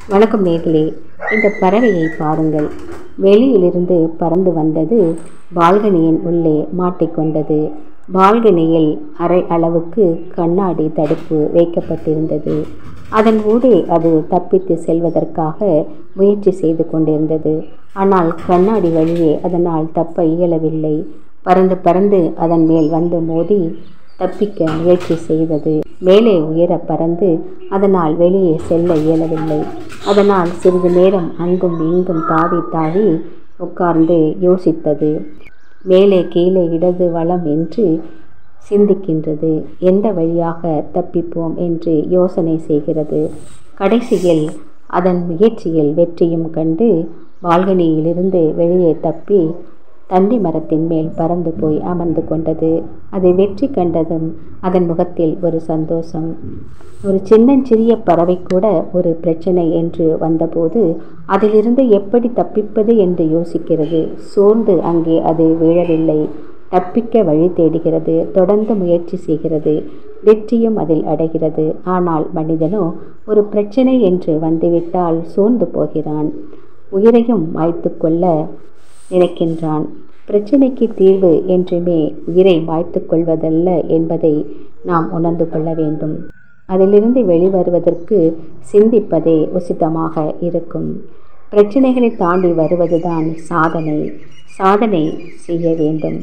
வணக்கம் நேர்களே, இந்த பறவையை பாருங்கள். வெளியிலிருந்து பறந்து வந்தது, பால்கனியின் உள்ளே மாட்டிக்கொண்டது. பால்கனியில் அரை அளவுக்கு கண்ணாடி தடுப்பு வைக்கப்பட்டிருந்தது. அதன் ஊடே அது தப்பித்து செல்வதற்காக முயற்சி செய்து கொண்டிருந்தது. ஆனால் கண்ணாடி வழியே அதனால் தப்ப இயலவில்லை. பறந்து பறந்து அதன் மேல் வந்து மோதி தப்பிக்க முயற்சி செய்தது. மேலே உயர பறந்து அதனால் வெளியே செல்ல இயலவில்லை. அதனால் சிறிது நேரம் அங்கும் இங்கும் தாவி தாவி உட்கார்ந்து யோசித்தது. மேலே கீழே இடது வலம் என்று சிந்திக்கின்றது. எந்த வழியாக தப்பிப்போம் என்று யோசனை செய்கிறது. கடைசியில் அதன் முயற்சியில் வெற்றியும் கண்டு பால்கனியிலிருந்து வெளியே தப்பி தண்டி மரத்தின் மேல் பறந்து போய் அமர்ந்து கொண்டது. அது வெற்றி கண்டதும் அதன் முகத்தில் ஒரு சந்தோஷம். ஒரு சின்னஞ்சிறிய பறவை கூட ஒரு பிரச்சனை என்று வந்தபோது அதிலிருந்து எப்படி தப்பிப்பது என்று யோசிக்கிறது. சோர்ந்து அங்கே அது வீழவில்லை. தப்பிக்க வழி தேடுகிறது. தொடர்ந்து முயற்சி செய்கிறது. வெற்றியும் அதில் அடைகிறது. ஆனால் மனிதனோ ஒரு பிரச்சனை என்று வந்துவிட்டால் சோர்ந்து போகிறான். உயிரையும் மாய்த்து கொள்ள நினைக்கின்றான். பிரச்சனைக்கு தீர்வு என்றுமே உயிரை மாய்த்து கொள்வதல்ல என்பதை நாம் உணர்ந்து கொள்ள வேண்டும். அதிலிருந்து வெளிவருவதற்கு சிந்திப்பதே உசிதமாக இருக்கும். பிரச்சனைகளை தாண்டி வருவதுதான் சாதனை. சாதனை செய்ய வேண்டும்.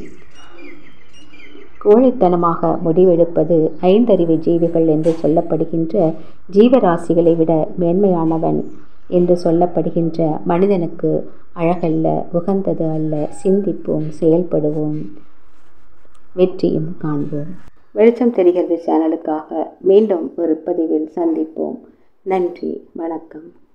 கோழைத்தனமாக முடிவெடுப்பது ஐந்தறிவு ஜீவிகள் என்று சொல்லப்படுகின்ற ஜீவராசிகளை விட மேன்மையானவன் என்று சொல்லப்படுகின்ற மனிதனுக்கு அழகல்ல, உகந்தது அல்ல. சிந்திப்போம், செயல்படுவோம், வெற்றியும் காண்போம். வெளிச்சம் தெரிகிறது சேனலுக்காக மீண்டும் ஒரு பதிவில் சந்திப்போம். நன்றி, வணக்கம்.